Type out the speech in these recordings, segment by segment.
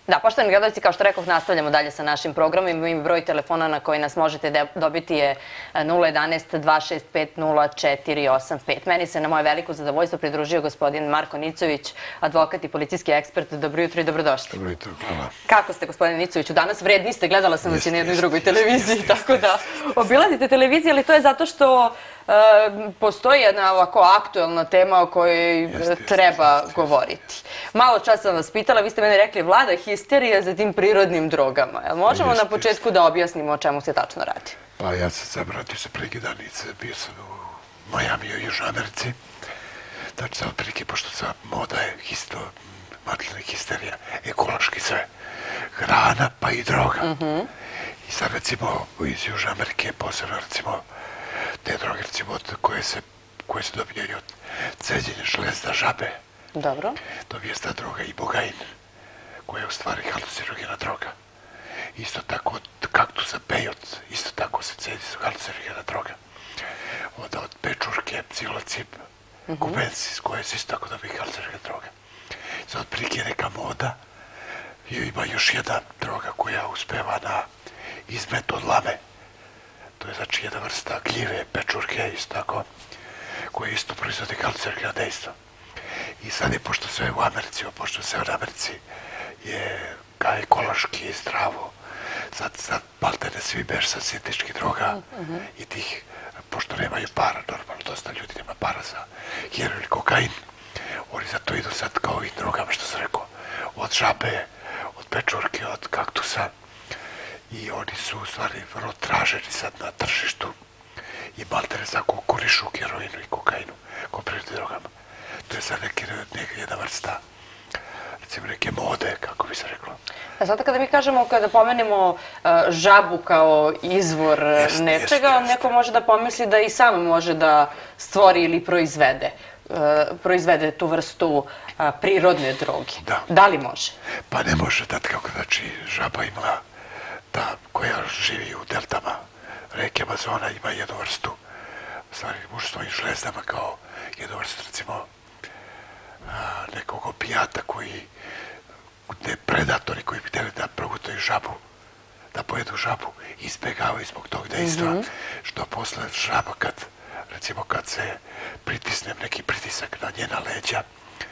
Da, poštovani gledalci, kao što rekoh, nastavljamo dalje sa našim programom i broj telefona na koji nas možete dobiti je 011-265-0485. Meni se na moje veliko zadovoljstvo pridružio gospodin Marko Nicović, advokat i policijski ekspert. Dobro jutro i dobrodošli. Dobro jutro, hvala. Kako ste, gospodine Nicoviću, danas? Vredni ste, gledala sam vas i na jednoj drugoj televiziji, tako da obilazite televizije, ali to je zato što postoji jedna ovako aktuelna tema o kojoj treba govoriti. Malo čas sam vas pitala, vi ste meni rekli vlada histerija za tim prirodnim drogama. Možemo na početku da objasnimo o čemu se tačno radi? Pa ja sam se vratio sa prekidanice, bio sam u Majami u Južnoj Americi. Znači sad otprilike, pošto sad moda je matlina histerija, ekološki sve, hrana pa i droga. I sad recimo iz Južne Amerike, posebno recimo te droge recimo koje se dobijaju od ceđenja železda žabe. Dobro. Dobije se ta droga i bogain, koja je u stvari halucinogena droga. Isto tako od kaktusa pejot, isto tako se cedi su halucinogena droga. Onda od pečurke, psilocib, kubensis, koje se isto tako dobije halucinogena droga. Sad otprilike neka moda, ima još jedna droga koja uspeva na izmet od lame. To je znači jedna vrsta gljive, pečurke, isto tako, koje isto proizvode halucinogena dejstva. I sad je, pošto sve u Americi, pošto sve u Americi je ekološki i zdravo, sad maltene svi bež sa sintetičkih droga i tih, pošto nemaju para, normalno, dosta ljudi nema para za heroin i kokain, oni zato idu sad kao ovim drogama, što sam rekao, od žabe, od pečurke, od kaktusa, i oni su u stvari vrlo traženi sad na tržištu i maltene tako korišu heroinu i kokainu, kao prirodnim drogama. To je sad jedna vrsta, recimo neke mode, kako bi se reklo. A sada kada mi kažemo, kada pomenemo žabu kao izvor nečega, neko može da pomisli da i sam može da stvori ili proizvede tu vrstu prirodne droge. Da li može? Pa ne može, kako znači žaba ima, ta koja živi u deltama reke Amazona, ima jednu vrstu, u stvari u svojim žlezdama kao jednu vrstu, recimo, nekog opijata koji, gde predatori koji bi htjeli da progutaju žabu, da pojedu žabu, izbjegavaju zbog tog dejstva, što posle žaba kad se pritisne neki pritisak na njena leđa,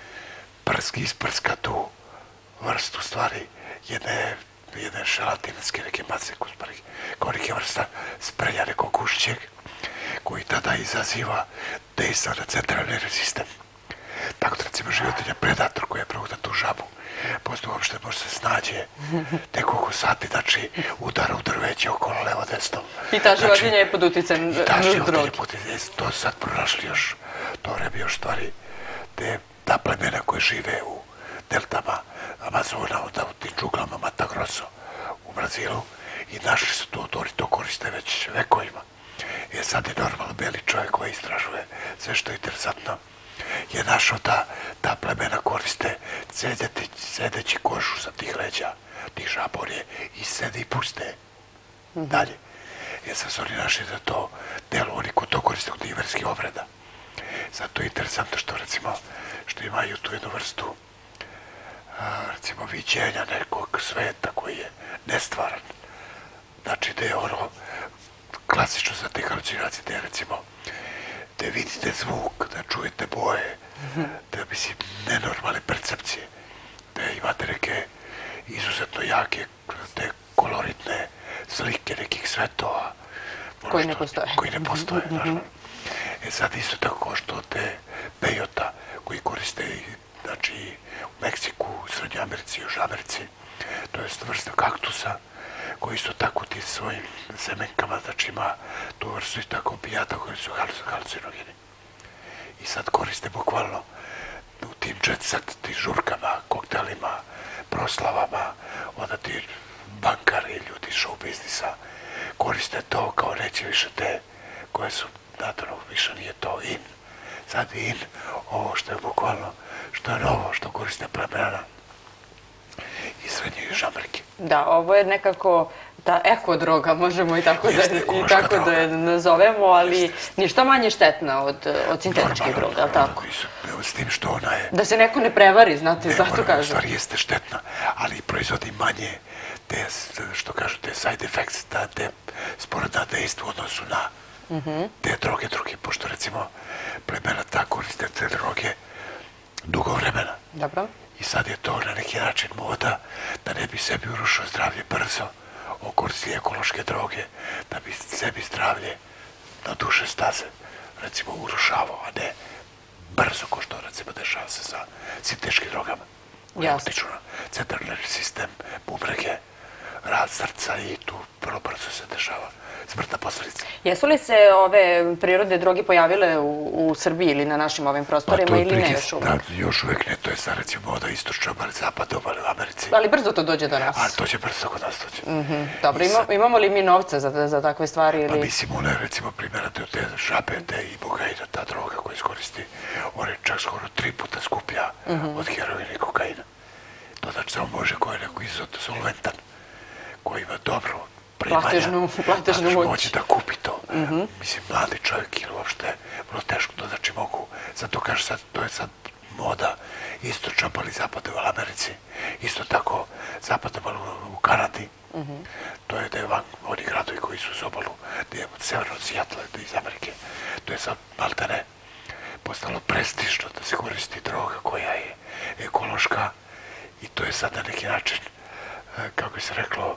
isprska tu vrstu stvari jedne šalatinske neke mase, kao neke vrsta sprelja nekog gušćeg, koji tada izaziva dejstva na centralni nervni sistem. Tako da recimo životinja predator koja je proguta tu žabu, posto uopšte može se snađe nekoliko sati, znači udara u drveće okolo levo desno. I ta životinja je pod uticajem droge. I ta životinja je pod uticajem, to sad pronašli još, to vreme još stvari, ta plemena koje žive u deltama Amazona, onda u tim džuglama Mata Grosso u Brazilu, i našli su to, oni to koriste već vekovima. Jer sad je normalno beli čovjek koji istražuje sve što je interesantno, je našao da ta plemena koriste sedeći kožu sa tih leđa, tih žaborje, i sede i puste dalje. Jer sad su oni našli da to delo, oni ko to koriste kod verskih obreda. Zato je interesantno što, recimo, što imaju tu jednu vrstu, recimo, viđenja nekog sveta koji je nestvaran. Znači, da je ono klasično za te halucinacije, da je, recimo, da vidite zvuk, da čujete boje, da mislim nenormalne percepcije, da imate neke izuzetno jake, te koloritne slike nekih svetova. Koji ne postoje. Koji ne postoje, naravno. Sad isto tako što te pejota koji koriste, znači, u Meksiku, u Srednjoj Americi, Južnoj Americi, to je vrsta kaktusa, koji isto tako ti svojim semenkama, znači ima tu vrstu isto tako opijata koji su halucinogeni. I sad koriste bukvalno u tim jet set, tim žurkama, koktelima, proslavama, onda ti bankari, ljudi iz show biznisa koriste to kao neće više te koje su, naravno, više nije to in. Sad je in ovo što je bukvalno, što je novo, što koriste plemena iz Srednje i Južne Amerike. Da, ovo je nekako Ta eko-droga, možemo i tako Jeste, ekološka da droga. je nazovemo, ali ništa manje štetna od sintetičkih droga, ali tako? S tim što ona je... Da se neko ne prevari, znate, zato U kažem. stvari jeste štetna, ali proizvodi manje te, što kažu, te side effects, te sporedna dejstva u odnosu na te droge druge, pošto recimo plemena ta koriste te droge dugo vremena. Dobro. I sad je to na neki način moda da ne bi sebi urušio zdravlje brzo, on koristi ekološke droge da bi sebi zdravlje na duže staze, recimo, urušavao, a ne brzo, ko što recimo dešava se sa sintetičkim drogama. Jasno. Utiču na centralni sistem, bubrege, rad srca i tu vrlo brzo se dešava smrtna posledica. Jesu li se ove prirodne droge pojavile u Srbiji ili na našim ovim prostorima ili ne još uvek? Da, još uvek ne, to je sad recimo moda istočna obale, zapadna obale u Americi. Ali brzo to dođe do nas. Ali to će brzo kod nas dođe. Dobro, imamo li mi novca za takve stvari? Pa mislim, ona je recimo primjera te žabe, te ibogaina, ta droga koja iskoristi, ona je čak skoro 3 puta skuplja od heroina i kokaina. To znači samo može ko je neko izuzetno solventan, koji ima dobro primanja, platežnu moć da kupi to. Mislim, mladi čovjek ili uopšte vrlo teško, to znači mogu, zato kaže sad, to je sad moda istočna obala i zapadna obala u Americi, isto tako zapadna obala u Kanadi, to je da je van oni gradovi koji su uz obalu, gdje je od severno od Sijatla iz Amerike, to je sad maltene postalo prestižno da se koristi droga koja je ekološka i to je sad na neki način, kako bi se reklo,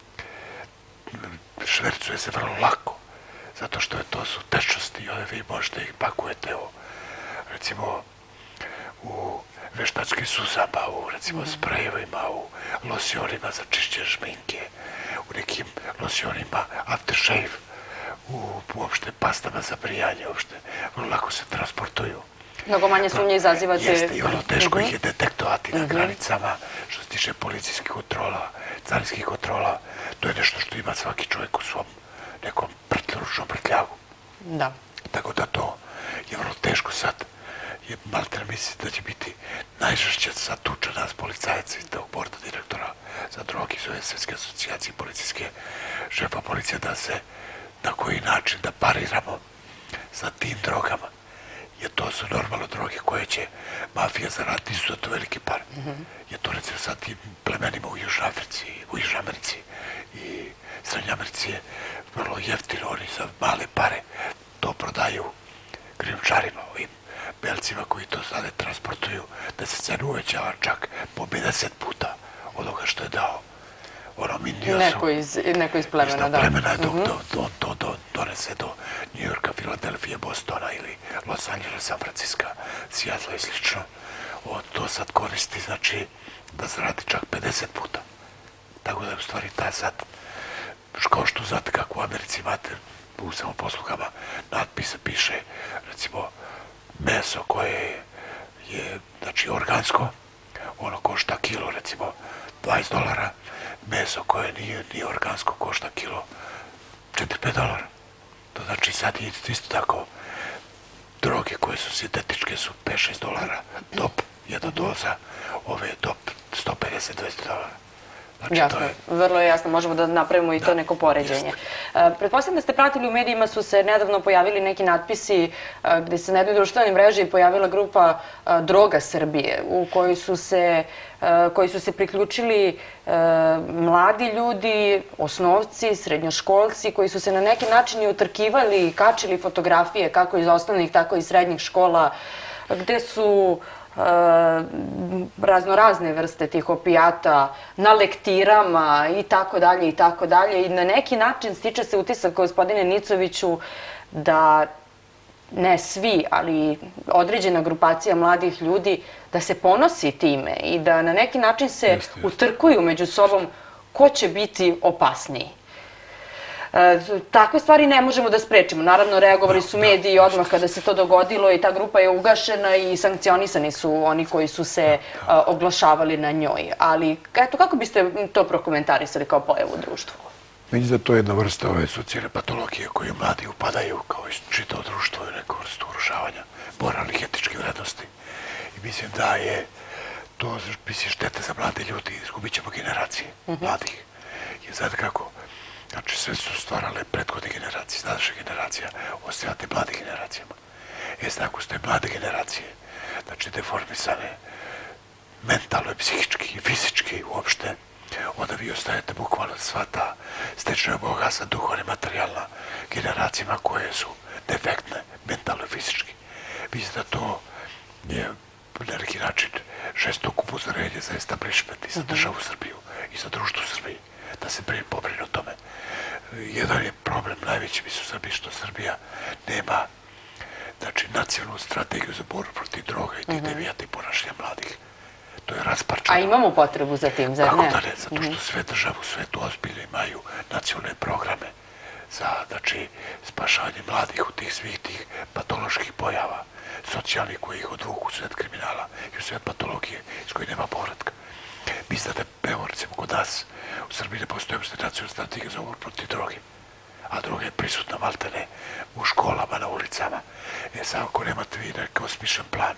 švercuje se vrlo lako, zato što to su tečnosti i ove vi možete ih pakujete u, recimo, u veštačkim suzama, u, recimo, sprejevima, u losionima za čišćenje šminke, u nekim losionima aftershave, u uopšte pastama za brijanje, uopšte, vrlo lako se transportuju. Mnogo manje sumnje izazivate... Jeste, i vrlo teško ih je detektovati na granicama, što se tiče policijskih kontrola, carinskih kontrola. To je nešto što ima svaki čovjek u svom nekom ručnom prtljagu. Da. Tako da to je vrlo teško sad. Maltene misli da će biti najžešće sad tuča nas policajaca iz tog borda direktora za droge iz ove Svjetske asocijacije policijske, šefa policije, da se na koji način da pariramo sa tim drogama. Jer to su normalno droge koje će mafija zaraditi izuzetno velike pare. Jer to recimo sad tim plemenima u Južnoj Americi i Srednjoj Americi je vrlo jeftino, oni za male pare to prodaju krijumčarima, ovim belcima koji to sada transportuju, da se cena uvećava čak po 50 puta od onoga što je dao onom Indiosu. Neko iz plemena, da. Plemena dok to donese do New Yorka, Filadelfije, Bostona ili Los Angelesa, San Francisco, Seattle i slično. To sad koristi, znači, da zaradi čak 50 puta. Tako da je u stvari ta sad, kao što znate kako u Americi imate u samoposlugama natpise piše, recimo, meso koje je, znači, organsko, ono košta kilo, recimo, $20, meso koje nije organsko košta kilo $4-5. To znači sad je isto tako droge koje su sintetičke su $5-6, dop, jedna doza, ove dop $150-200. Jasno, vrlo je jasno, možemo da napravimo i to neko poređenje. Pretpostavljam da ste pratili, u medijima su se nedavno pojavili neki natpisi gde se na jednoj društvenoj mreži pojavila grupa Droga Srbije, u koji su se priključili mladi ljudi, osnovci, srednjoškolci, koji su se na neki način i utrkivali i kačili fotografije kako iz osnovnih, tako i srednjih škola, gde su raznorazne vrste tih opijata na lektirama i tako dalje i tako dalje. I na neki način stiče se utisak, gospodine Nicoviću, da ne svi, ali određena grupacija mladih ljudi da se ponosi time i da na neki način se utrkuju među sobom ko će biti opasniji. Takve stvari ne možemo da sprečimo. Naravno, reagovali su mediji odmah kada se to dogodilo i ta grupa je ugašena i sankcionisani su oni koji su se oglašavali na njoj. Ali, eto, kako biste to prokomentarisali kao pojavu u društvu? Mislim da to je jedna vrsta ove socijalne patologije koju mladi upadaju kao i čitavo društvo i neku vrstu urušavanja moralnih etičkih vrednosti. I mislim da je to štete za mlade ljudi, izgubit ćemo generacije mladih. Jer znate kako, Znači, sve su stvarale prethodne generacije, sadašnja generacija, ostavljate mlade generacijama. Ako ste mlade generacije, znači deformisane, mentalno, psihički i fizički uopšte, onda vi ostajete bukvalno sva ta stečna bogatstva, duhovna i materijalna generacijama koje su defektne, mentalno i fizički. Mislim da to je na neki način žestoko upozorenje za establishment i za državu Srbiju i za društvo Srbije, da se pobrine o tome. Jedan je problem najveći, mislim, u Srbiji, što Srbija nema, znači, nacionalnu strategiju za borbu protiv droga i tih devijatih ponašanja mladih. To je rasparčano. A imamo potrebu za tim, zar ne? Kako da ne? Zato što sve države u svetu ozbiljno imaju nacionalne programe za, znači, spašavanje mladih od tih svih tih patoloških pojava, socijalnih koji ih odvuku u svet kriminala i u svet patologije iz koje nema povratka. Mislim da, evo, recimo, kod nas u Srbiji ne postoje nacionalna strategija za borbu protiv droge, a droga je prisutna maltene u školama, na ulicama. Sad, ako nemate vi neki osmišljen plan,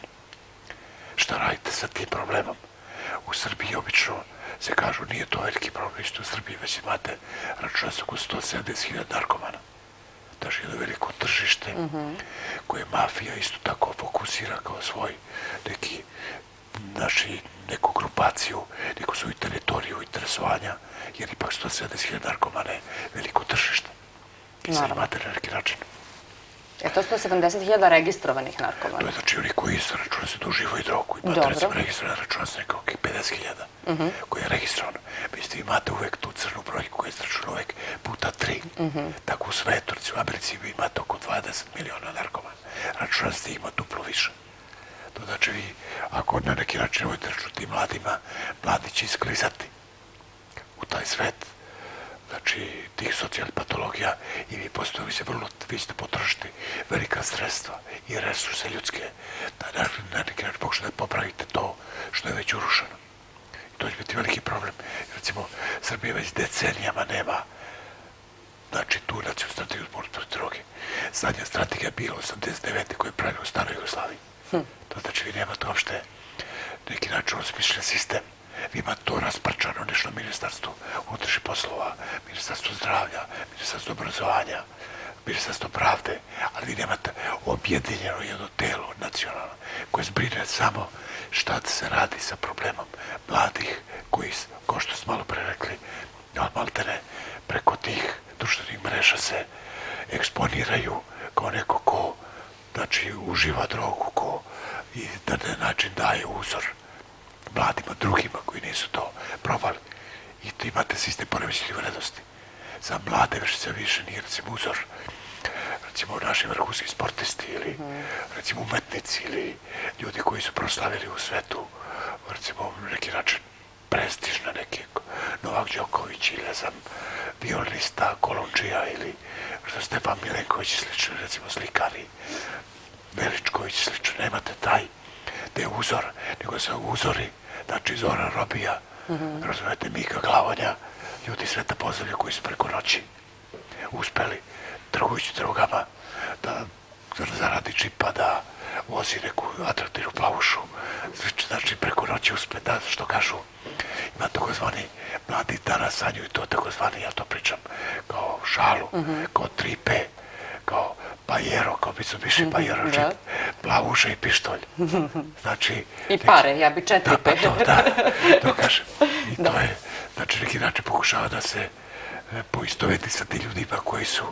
šta radite sa tim problemom? U Srbiji obično se kažu nije to veliki problem, isto u Srbiji već imate računa se oko 170.000 narkomana. Znači jedno veliko tržište koje mafija isto tako fokusira kao svoj neki, znači, neku grupaciju, neku svoju teritoriju interesovanja, jer ipak 170.000 narkomana je veliko tržište. I sad imate na neki način. Je to 170.000 registrovanih narkomana? To je znači oni koji su računa se da uživaju drogu. Imate recimo registrovane računa se nekako 50.000 koji je registrovano. Mislite, imate uvek tu crnu brojku koja je računa uvek puta 3. Tako u svetu, recimo u Americi, vi imate oko 20 miliona narkomana. Računa se da ima duplo više. To znači vi, ako na neki način uvijek računati mladima, mladi će isklizati u taj svet, znači tih socijalnih patologija i vi postoji se vrlo, vi ćete potrošiti velika sredstva i resurse ljudske da na neki način pokušate da popravite to što je već urušeno. I to će biti veliki problem. Recimo, Srbija već decenijama nema, znači, tu nacionalnu strategiju borbe protiv droge. Zadnja strategija je bila 89. koja je pravila u staroj Jugoslaviji. To znači vi nemate uopšte neki način osmišljen sistem. Vi imate to rasprčano nešto Ministarstvo unutrašnjih poslova, Ministarstvo zdravlja, Ministarstvo obrazovanja, Ministarstvo pravde, ali vi nemate objedinjeno jedno telo nacionalno koje zbrine samo šta se radi sa problemom mladih koji, kao što smo malo pre rekli, maltene preko tih društvenih mreža se eksponiraju kao neko ko, znači, uživa drogu, ko i na način daje uzor mladima, drugima koji nisu to probali. I tu imate sistem poremećenih vrednosti. Za mlade već se više nije, recimo, uzor, recimo, naši vrhunski sportisti ili, recimo, umetnici ili ljudi koji su proslavili u svetu, recimo, na neki način prestižna, neki Novak Đoković ili, ne znam, violinista Kolundžija ili Stefan Milenković i slično, recimo, slikari, Veličković i slično. Nemate taj da je uzor, nego se uzori, znači Zoran Robija, razumete, Mika Glavonja, ljudi Sveta Pozdravlja koji su preko noći uspeli, trgujući drogama, da zaradi čipa, da vozi neku atraktivnu plavušu, znači preko noći uspe, da, što kažu, ima takozvani mladi danas sanjuju to takozvani, ja to pričam kao šalu, kao 3P, kao Pajero, kao Mitsubishi Pajero, džip, plavuša i pištolj. Znači... I pare, ja bi 4P. To kažem. I to je, znači, neki način pokušava da se poistoveti sa ti ljudima koji su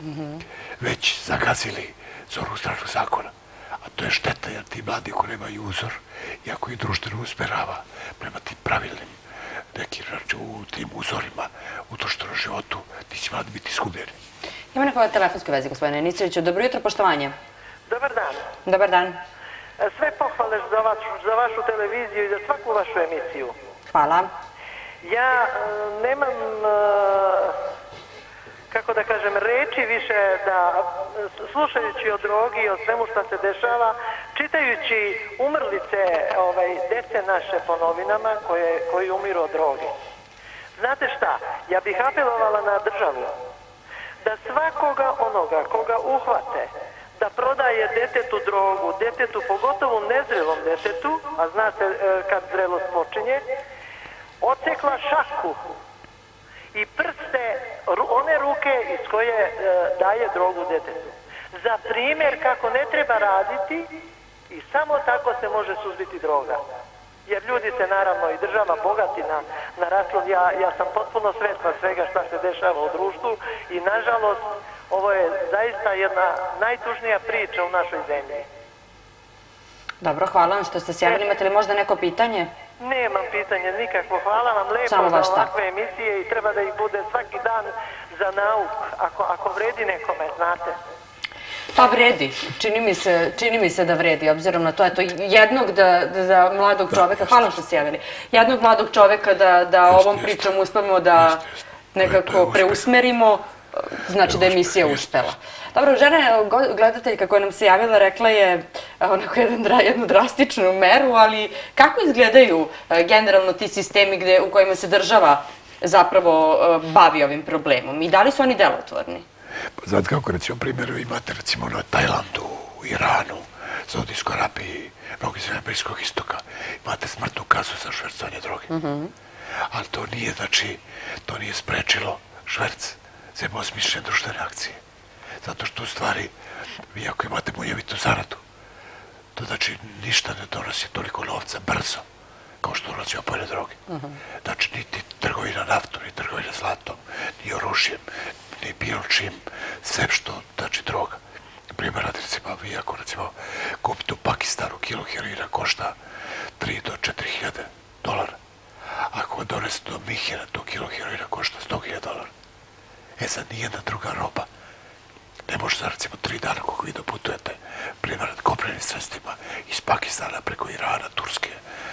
već zagazili za ovu stranu zakona. A to je šteta, jer ti mladi ako nemaju uzor i ako ih društveno usmerava prema tim pravilnim nekim, znači, u tim uzorima u društvenom životu, ti će mladi biti izgubljeni. Ima neko telefonske veze, gospodine Nicoviću. Dobro jutro, poštovanje. Dobar dan. Dobar dan. Sve pohvale za vašu televiziju i za svaku vašu emisiju. Hvala. Ja nemam, kako da kažem, reči više da, slušajući o drogi i o svemu što se dešava, čitajući umrlice dece naše po novinama koji umiru od droge. Znate šta, ja bih apelovala na državu da svakoga onoga koga uhvate da prodaje detetu drogu, detetu, pogotovo nezrelom detetu, a zna se kad zrelost počinje, odsekla šaku i prste one ruke iz koje daje drogu detetu. Za primjer kako ne treba raditi i samo tako se može suzbiti droga. Jer ljudi se naravno i država bogati na račun. Ja sam potpuno svjesna svega šta se dešava u društvu i nažalost ovo je zaista jedna najtužnija priča u našoj zemlji. Dobro, hvala vam što ste se javili. Imate li možda neko pitanje? Nemam pitanje nikakvo. Hvala vam lepo za ovakve emisije i treba da ih bude svaki dan za nauk, ako vredi nekome, znate. Pa vredi, čini mi se da vredi, obzirom na to, eto, jednog da mladog čoveka, hvala što se javili, jednog mladog čoveka da ovom pričom uspemo da nekako preusmerimo, znači da je emisija uspela. Dobro, žena, gledateljka koja nam se javila, rekla je onako jednu drastičnu meru, ali kako izgledaju generalno ti sistemi u kojima se država zapravo bavi ovim problemom i da li su oni delotvorni? Pa znate kako, recimo, primjer imate recimo na Tajlandu, u Iranu, Saudijskoj Arabiji, mnogi zemlje Bliskog istoka, imate smrtnu kaznu za švercovanje droge. Ali to nije, znači, to nije sprečilo šverc za osmišljene društvene akcije. Zato što u stvari, vi ako imate munjevitu zaradu, to znači ništa ne donosi toliko novca brzo kao što donosi opojne droge. Znači, niti trgovina naftom, ni trgovina zlatom, ni oružjem, ni bilo čim, sve što, znači, droga. Primjer, recimo, vi ako, recimo, kupite u Pakistanu kilo heroina košta 3 do 4 hiljade dolara. Ako donesete do Mihina, to kilo heroina košta 100.000 dolara. E sad, nijedna druga roba ne može za, recimo, 3 dana kako vi doputujete, primjer, kopnenim sredstvima iz Pakistana preko Irana, Turske,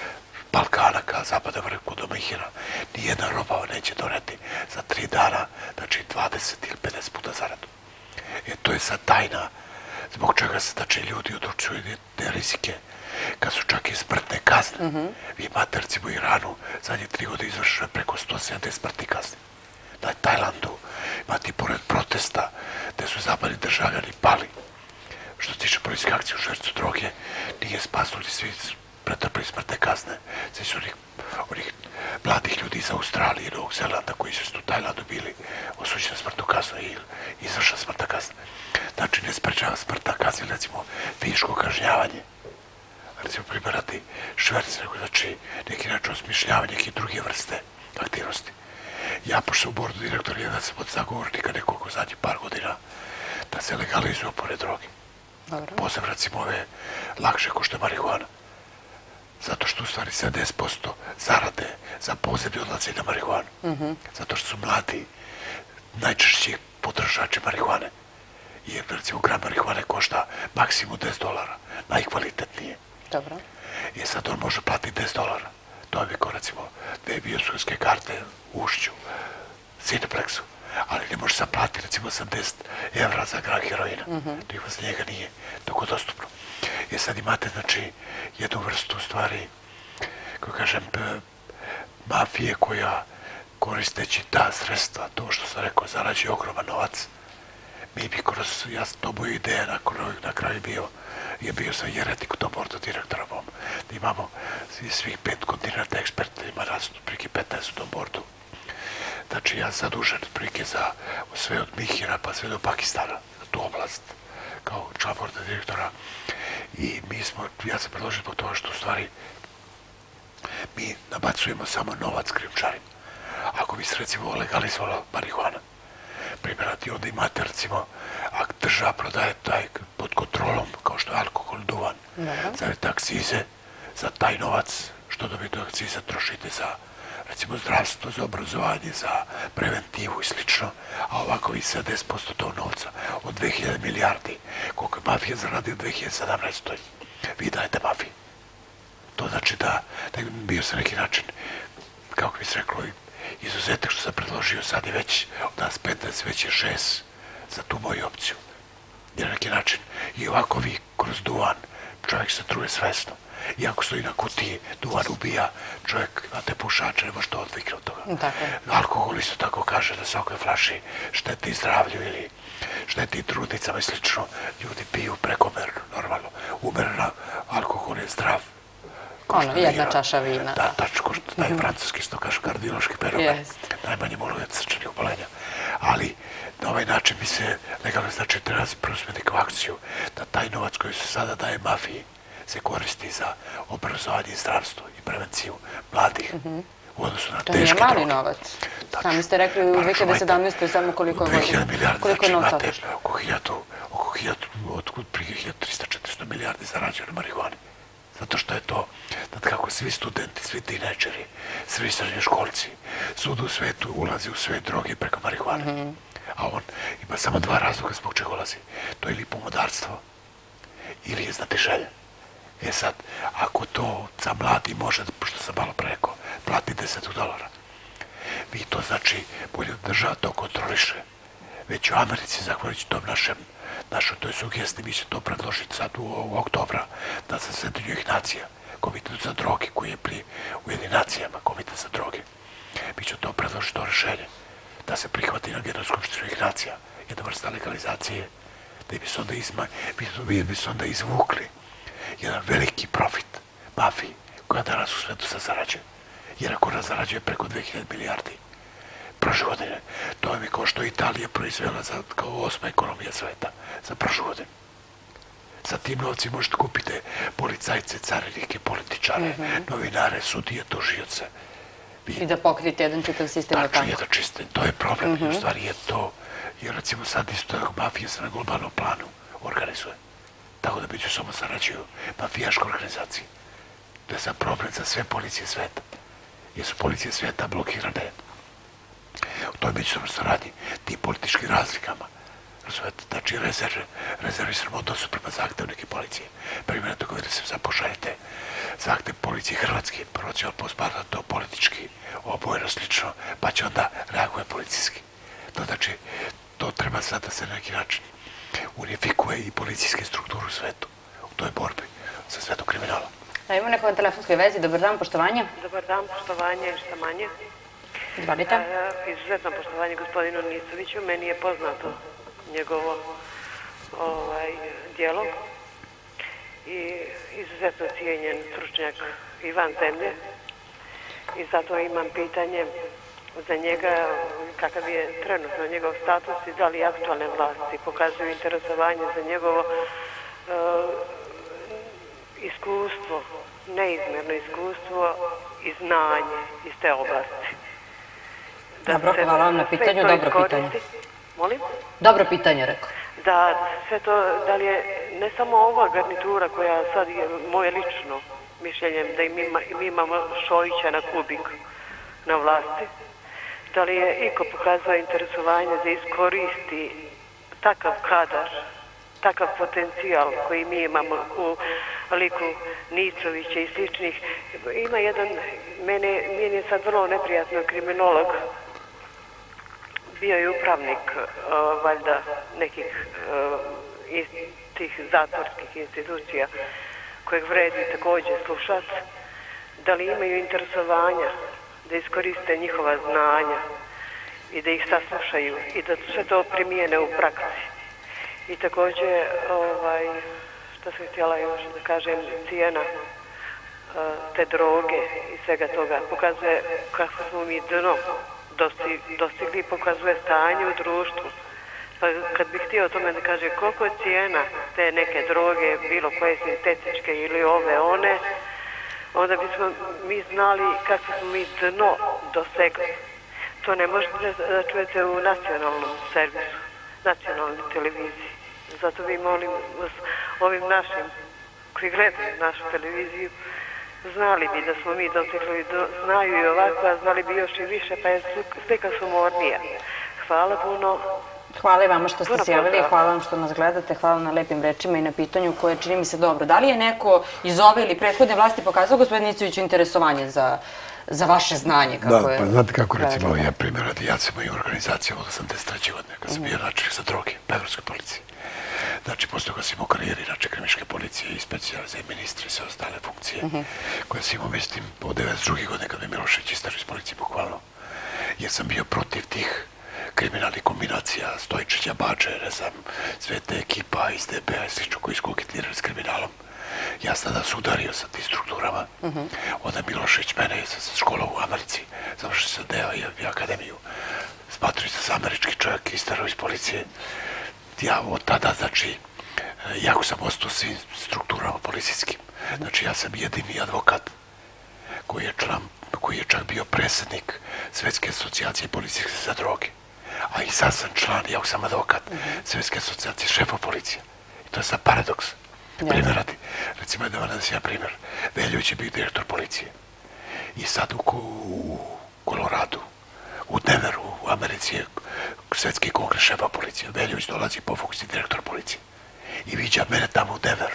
Balkana, ka zapada vrhu do Mihina, nijedna roba vam neće doneti za 3 dana, znači 20 ili 50 puta zaradu. To je sad tajna zbog čega se, znači, ljudi odlučuju te rizike, kad su čak i smrtne kazne. Vi imate, recimo, u Iranu zadnje 3 godine izvršeno preko 170 smrtnih kazni. Na Tajlandu imate i pored protesta gde su zapadni državljani pali. Što se tiče policijske akcije u švercu droge, nije spasnuli, svi pretrpili smrtne kazne. Svi su onih mladih ljudi iz Australije i Novog Zelanda koji su u Tajlandu bili osuđeni na smrtnu kaznu i izvršena smrtna kazna. Znači, ne sprečava smrtna kazna, recimo, fizičko kažnjavanje. Recimo, primarati šverc, nego, znači, neki način osmišljavanje, neke druge vrste aktivnosti. Ja, pošto sam u bordu direktor, jedan sam od zagovornika nekoliko zadnjih par godina da se legalizuju opojne droge. Posebno, recimo, ove lakše ko što je marihuana. Zato što u stvari 70% zarade za posebne odlaze na marihuanu. Zato što su mladi najčešći potrošači marihuane. Jer, recimo, gram marihuane košta maksimum $10, najkvalitetnije. Dobro. I sad on može platiti $10. To bi kao, recimo, 2 bioskopske karte u Ušću, Cineplexu, ali ne može sad platiti, recimo, 80 evra za gram heroina. Niko za njega nije tako dostupno. I sad imate, znači, jednu vrstu stvari, kako kažem, mafije koja, koristeći ta sredstva, to što sam rekao, zarađuje ogroman novac. Mi bi kroz, to moja ideja na kraju bio sam jeretik u tom bordu direktora mom, da imamo svih 5 kontinenta eksperta, ima nas otprilike 15 u tom bordu. Znači, ja zadužen otprilike za sve od Mihina pa sve do Pakistana, za tu oblast, kao član borda direktora. I ja sam predložio zbog toga što u stvari mi nabacujemo samo novac krijumčarima. Ako bi se, recimo, legalizovala marihuana, primjerati, onda imate, recimo, ako država prodaje taj pod kontrolom, kao što je alkohol, duvan, zavite akcize, za taj novac što dobijete akciza trošite za, recimo, zdravstvo, za obrazovanje, za preventivu i slično, a ovako vi 70% tog novca od 2000 milijardi, koliko je mafija zaradio u 2017. Vi dajete mafiji. To znači da bio se neki način, kako bi se reklo, izuzetak što sam predložio, sad je već od nas 15, već je 6 za tu moju opciju. Jer na neki način i ovako vi kroz duvan čovjek se truje svesno. Iako stoji na kutiji, duvan ubija čovjek, a te pušače ne može to odvikne od toga. Alkohol isto tako kaže da svakoj flaši šteti zdravlju ili šteti trudnicama i slično. Ljudi piju prekomerno, normalno. Umerena alkohol je zdrav. Ono, jedna čaša vina. Da, tačko, taj francuski, što kažu, kardiološki fenomen. Najmanje moluje od srčanih obolenja. Ali na ovaj način bi se legalno znači treba se preusmjeriti kao akciju da taj novac koji se sada daje mafiji se koristi za obrazovanje i zdravstvo i prevenciju mladih u odnosu na teške droge. To nije mali novac. Sami ste rekli u 2017. samo koliko je godina. 2000 milijardi, znači imate oko 300-400 milijardi zarađene marihuane. Zato što je to, kako svi studenti, svi tineđeri, svi srednjoškolci, svud u svetu ulazi u svet droge preko marihuane. A on ima samo dva razloga zbog čega ulazi. To je ili pomodarstvo, ili je znatiželja. E sad, ako to za mladi može, što sam malo preko, plati $10, vi to znači bolje da država to kontroliše. Već u Americi, zahvaljujući tom našoj toj sugestiji, mi će to predložiti sad u oktobra na zasedanju nacija, komitet za droge koji je pri Ujedinjenim nacijama, komitet za droge. Mi će to predložiti to rešenje da se prihvati na Generalnoj skupštini Ujedinjenih nacija, jedna vrsta legalizacije, da bi se onda izvukli jedan veliki profit mafiji koja danas u svetu sad zarađuje. Jer ako ona zarađuje preko 2000 milijardi prošle godine, to je mi kao što Italija proizvela kao 8. ekonomija sveta za prošlu godinu. Sa tim novci možete kupiti policajce, carinike, političare, novinare, sudije, tužioce. I da pokrijete jedan čitav sistem. Tačno, jedan čistan. To je problem. U stvari je to, jer recimo sad isto tako mafija se na globalnom planu organizuje. Tako da međusobno sarađuju mafijaške organizacije. To je sad problem za sve policije sveta. Jer su policije sveta blokirane u toj međusobnoj saradnji, tim političkim razlikama. Znači, rezervisano odnosu prema zahtevu neke policije. Primjer, tako da se zapošaljete zahtev policije Hrvatske, prvo će on posmatrati to politički, obojeno slično, pa će onda reaguje policijski. To znači, to treba sad da se na neki način unifikuje i policijske strukture u svetu, u toj borbi sa svetom kriminala. Imamo neko na telefonskoj vezi. Dobar dan, poštovanje. Dobar dan, poštovanje, šta manje. Izvolite. Izuzetno poštovanje gospodinu Nicoviću. Meni je poznato njegovo djelo i izuzetno cijenjen stručnjak i van zemlje. I zato imam pitanje za njega, kakav je trenutno njegov status i da li aktualne vlasti pokazuju interesovanje za njegovo iskustvo, neizmjerno iskustvo i znanje iz te oblasti. Dobro, hvala vam na pitanju, dobro pitanje. Molim? Dobro pitanje, rekao. Da, sve to, da li je ne samo ova garnitura koja sad je moje lično mišljenje da mi imamo Šojića na kubik na vlasti, da li je iko pokazao interesovanje da iskoristi takav kadar, takav potencijal koji mi imamo u liku Nicovića i sličnih. Ima jedan, meni je sad vrlo neprijatno kriminolog, bio je upravnik valjda nekih tih zatvorskih institucija kojeg vredi također slušat, da li imaju interesovanja da iskoriste njihova znanja i da ih saslušaju i da sve to primijene u praksi. I također, što sam htjela još da kažem, cijena te droge i svega toga pokazuje kako smo mi dno dostigli, pokazuje stanje u društvu. Pa kad bih htio o tome da kaže koliko je cijena te neke droge, bilo koje sintetičke ili ove, one, onda bismo mi znali kako smo mi dno dosegli. To ne možete da čujete u nacionalnom servisu, nacionalnoj televiziji. Zato vi molim ovim našim koji gledaju našu televiziju, znali bi da smo mi dosegli, znaju i ovako, a znali bi još i više, pa je slika sumornija. Hvala puno. Hvala i vama što ste se javili, hvala vam što nas gledate, hvala na lepim rečima i na pitanju koje čini mi se dobro. Da li je neko iz ove ili prethodne vlasti pokazao, gospodin Nicoviću, interesovanje za vaše znanje? Da, pa znate kako, recimo, ja primjer radi, ja sam imao organizaciju od 83. godine, kad sam bio načelnik za droge, Beogradske policije. Znači, posle toga sam imao karijeri, znači, kriminalističke policije i specijalize i ministri i sve ostale funkcije, koje sam imao, mislim, od 92. godine, kad mi je Milošević istražio iz policije, bukvalno, jer sam bio protiv tih kriminalnih kombinacija, Stojčića, Bače, ne znam, sve te ekipa iz DB-a i slično koji su koketirali s kriminalom. Ja sam tada sudario sa tim strukturama. Onda Milošević mene, sam se škola u Americi, završio sam deo i akademiju smatruju se za američki čovjek, isterao iz policije. Ja od tada, znači, jako sam ostao svim strukturama policijskim. Znači, ja sam jedini advokat koji je čak bio predsjednik Svetske asocijacije policijske za droge. A i sad sam član, jako sam advokat Svetske asocijacije šefa policije. I to je sad paradoks. Primjer radi. Recimo, da vam nasim ja primjer. Veljović je bio direktor policije. I sad u Koloradu, u Denveru, u Americi je Svetski kongres šefa policije. Veljović dolazi po fokusi direktor policije. I viđa mene tamo u Denveru.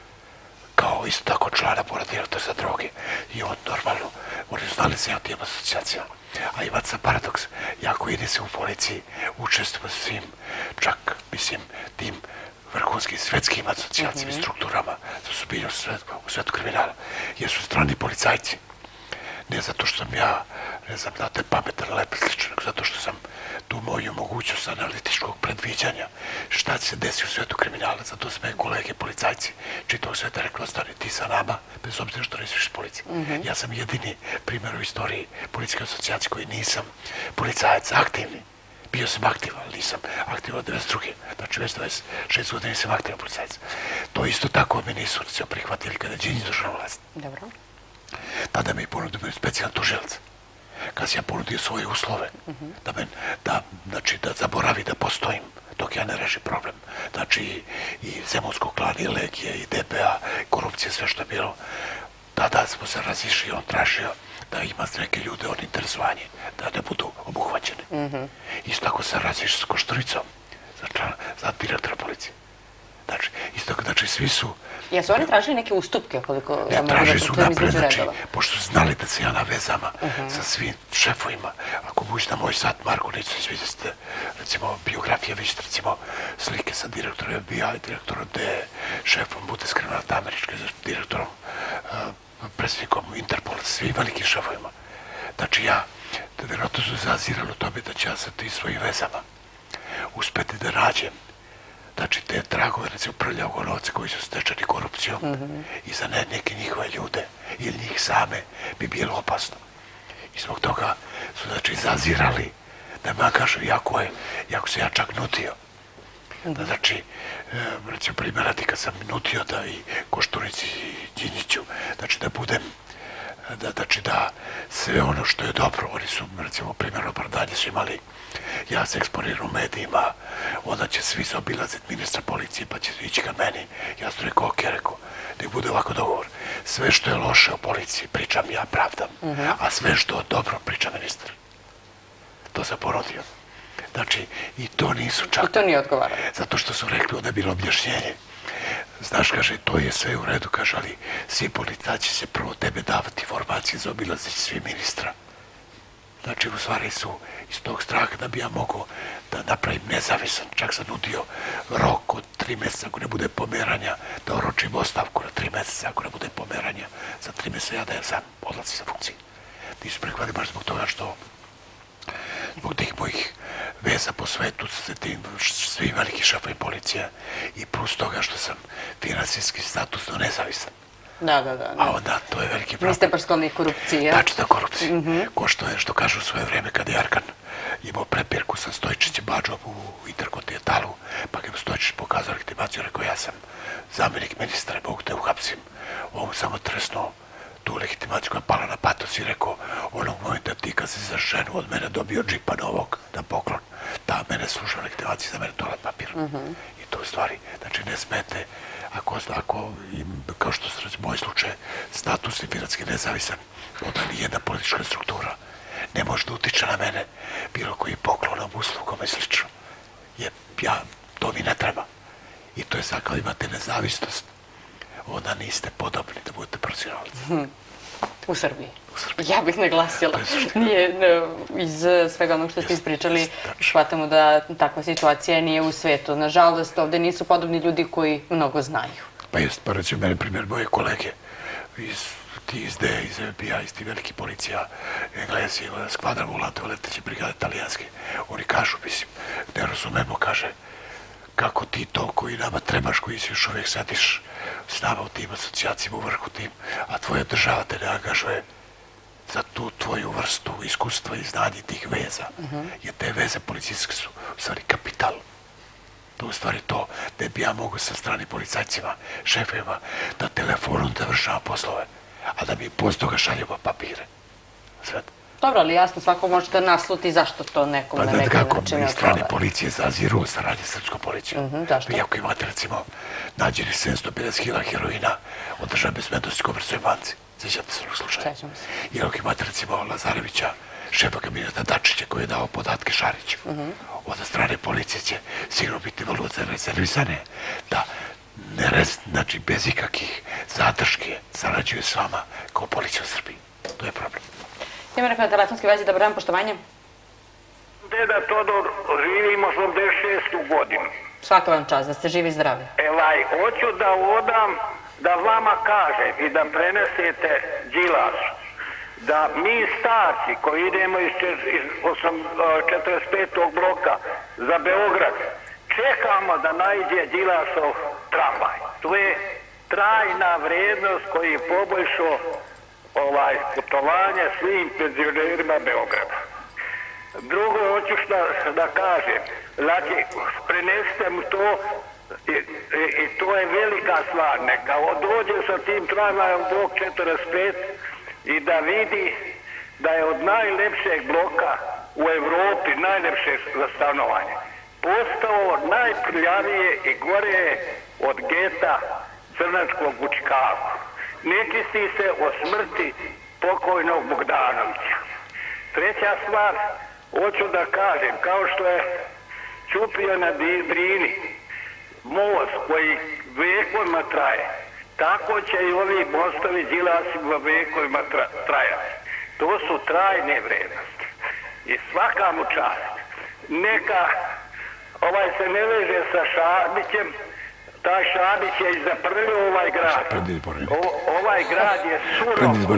Kao isto tako člana pored direktor za droge. I on normalno, oni su znali se ja tim asocijacijama. A imate sam paradoks. Jako ide se u policiji, učestvujem svim, čak, mislim, tim vrhunskim svetskim asocijacijama i strukturama za suzbijanje u svetu kriminala. Jer su strani policajci. Ne zato što sam ja, ne znam, znate, pametan, lep, slično, nego zato što sam tu moju mogućnost analitičkog predviđanja šta će se desiti u svetu kriminala. Zato su me kolege policajci čitavog sveta rekli, ostani ti sa nama, bez obzira što nisi iz policije. Ja sam jedini primjer u istoriji policijske asocijacije koji nisam policajac aktivni. Bio sam aktivan, ali nisam aktivan od 92. Znači, već 26 godina nisam aktivan policajac. To isto tako mi nisu prihvatili kada je Đinđić došao na vlast. Dobro. Tada mi je ponudio specijalan tužilac. Kad sam ja ponudio svoje uslove, da zaboravi da postojim dok ja ne rešim problem. Znači, i Zemunskog klana, i Legije, i DPA, korupcije, sve što je bilo. Tada smo se razišli i on tražio da ima neke ljude od interesovanje, da ne budu obuhvaćeni. Isto tako se razišli s Košturicom, za direktora policije. Znači, isto tako, znači, svi su... Jesu oni tražili neke ustupke, koliko ja mogu da tražili su napred, znači, redova? pošto su znali da se ja na vezama sa svim šefovima, ako buđi na moj sat, Marko, neću se vidjeti ste, recimo, biografije, vidite, recimo, slike sa direktorom FBI, direktorom D, šefom Butes kriminalite američke, direktorom, predsjednikom Interpola, svi veliki šefovima. Znači, ja, vjerojatno su zazirali u tome da će ja sa tim svojim vezama uspeti da nađem, znači, te tragove, recimo, prljavog novca koji su stečeni korupcijom i za neke njihove ljude ili njih same bi bilo opasno. I zbog toga su, znači, zazirali da me kažu, jako se ja čak nutio. Znači, recimo, primjer radi kad sam nutio da i Koštunici i Đinđiću, znači, da budem, znači, da sve ono što je dobro, oni su, recimo, primjer opravdanje su imali, ja se eksponiram u medijima, onda će svi zaobilaziti ministra policije, pa će ići ka meni. Ja sam rekao, ok, rekao, nek bude ovako dogovor. Sve što je loše u policiji pričam ja, pravdam, a sve što je dobro priča ministar. To sam ponudio. Znači, i to nisu čak... I to nije odgovaralo. Zato što su rekli, onda je bilo objašnjenje. Znaš, kaže, to je sve u redu, kaže, ali svi policajci će se prvo tebe davati informacije za obilazeći svi ministra. Znači, u stvari su iz tog straha da bi ja mogao da napravim nezavisan, čak sam nudio rok od 3 mjeseca ako ne bude pomeranja, da oročim ostavku na 3 mjeseca ako ne bude pomeranja, za 3 mjeseca ja da sam odlazi sa funkcije. Nisu prihvatili baš zbog toga što zbog tih mojih veza po svetu sa tim svi veliki šefovi policije i plus toga što sam finansijski statusno nezavisan. Da. A onda to je veliki problem. Niste baš skloni korupciji, jel? Znači da korupciji. Ko što kažu u svoje vreme kad je Arkan imao prepirku sa Stojčićem Badžom u Interkontinentalu, pa kad mu Stojčić pokazao legitimaciju, rekao ja sam zamjenik ministra, mogu te uhapsim. On samo tresnuo tu legitimaciju koja je pala na patos i rekao onog momenta ti kad si za ženu od mene dobio džipa novog na poklon, da mene služa legitimacija za mene toalet papir. I to u stvari, znači ne smete ako kao što se recimo moj slučaj, status i financijski nezavisan, onda nijedna politička struktura ne može da utiče na mene bilo koji poklonom, uslugom i slično. Jer to mi ne treba. I to je sad kao imate nezavisnost, onda niste podobni da budete profesionalci. U Srbiji. Ja bih naglasila. Iz svega onog što ste ispričali, shvatamo da takva situacija nije u svetu. Nažalost, ovde nisu podobni ljudi koji mnogo znaju. Pa jest, pa recimo mene primjer moje kolege iz DEA, iz FBI, iz ti veliki policija, Englezi, skvadra volante, leteće brigade italijanske. Oni kažu, mislim, ne razumemo, kaže, kako ti to koji nama trebaš, koji si još uvijek sediš s nama u tim asocijacijama u vrhu tim, a tvoja država te ne angažuje za tu tvoju vrstu vrstu iskustva i znanja tih veza. Jer te veze policijske su u stvari kapital. To u stvari to da bi ja mogu sa strani policajcima, šefima, da telefonom završavam poslove, a da mi poslije toga šaljemo papire. Sve. Dobro, ali jasno, svako može da nasluti zašto to nekom na neki način kako mi strane policije zaziru u saradnji s srpskom policijom. Vi ako imate, recimo, nađeni 750 kila heroina od države bezbednosti u Komercnoj banci. Sjećate se onog slučaja? Sećam se. I ako imate, recimo, Lazarevića, šefa kabineta Dačića, koji je dao podatke Šariću. Od strane policije će sigurno biti vrlo rezervisane da znači bez ikakvih zadrške sarađuju s vama kao policija u Srbiji. To je problem. Imam neko na telefonskoj vezi, dobar dan, poštovanje. Deda Todor, živimo 86. godinu. Svaka vam čast, da ste živi i zdravi. Hoću da odam, da vama kažem i da prenesete Đilasu, da mi starci koji idemo iz 45. bloka za Beograd, čekamo da najde Đilasov tramvaj. To je trajna vrednost koji je poboljšao putovanje svim penzionerima Beograda. Drugo, hoću da kažem, znači, prenesite mu to i to je velika stvar. Neka dođe sa tim tramvajem blok 45 i da vidi da je od najlepšeg bloka u Evropi, najlepše za stanovanje, postao najprljavije i gore od geta Crnačkog u Čikagu. Neki sti se o smrti pokojnog Bogdanovića. Treća stvar, hoću da kažem, kao što je Ćupija na Drini, most koji vekovima traje, tako će i ovi mostovi Đilasima vekovima trajati. To su trajne vrednosti. I svaka mu čast. Neka se ne veže sa Šabićem, taj Šabić je zaprljio ovaj grad. Ovaj grad je surovo,